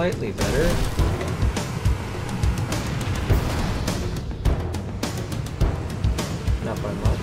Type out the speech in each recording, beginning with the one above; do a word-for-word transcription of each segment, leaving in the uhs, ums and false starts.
slightly better. Not by much.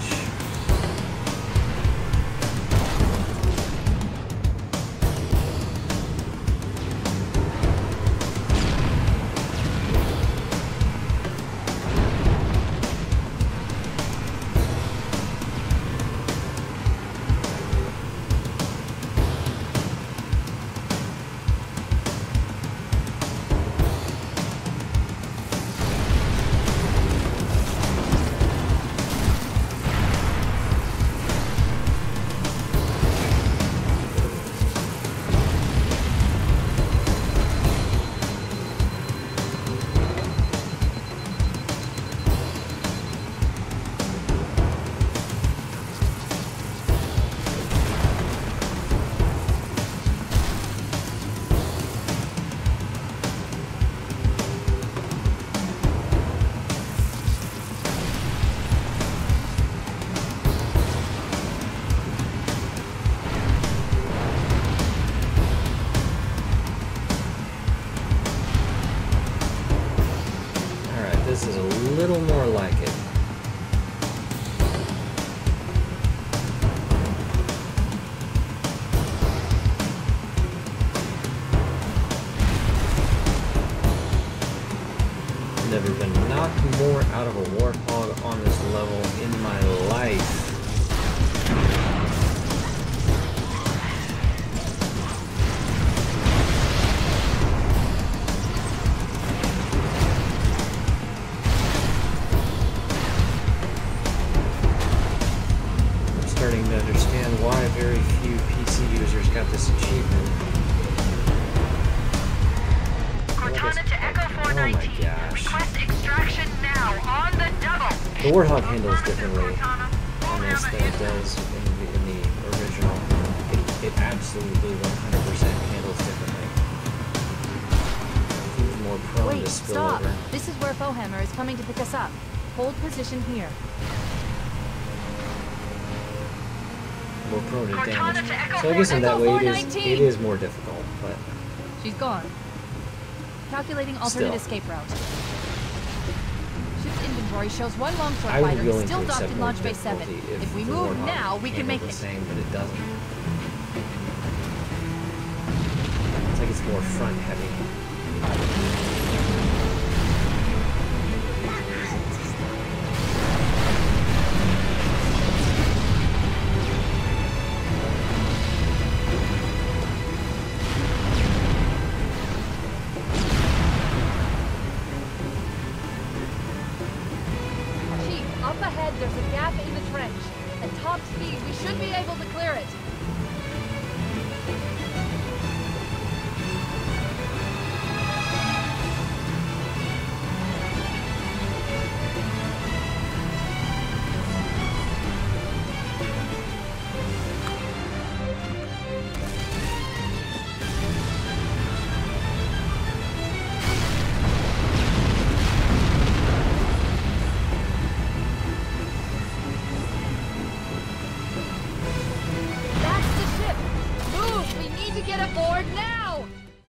This is a little more like it. Never been knocked more out of a warthog on this level in my life. Starting to understand why very few P C users got this achievement. Cortana to Echo four nineteen. Oh my gosh. Request extraction now on the double. The Warthog handles differently on this than it does in the, in the original. It, it absolutely one hundred percent handles differently. It's more prone Wait, to spill stop. over. This is where Fohammer is coming to pick us up. Hold position here. More prone to Cortana damage. to Echo So I guess in that Echo way four it is, nineteen. it is more difficult, but She's gone. Calculating alternate Still. escape route. Ship's inventory shows one longsword I would be fighter willing still to docked accept in more Launch Bay seven. difficulty if, If we the move Warthog now, we can make handled it. the same, but it doesn't. It's like it's more front heavy. Chief, up ahead there's a gap in the trench. At top speed, we should be able to clear it. That's the ship! Move! We need to get aboard now!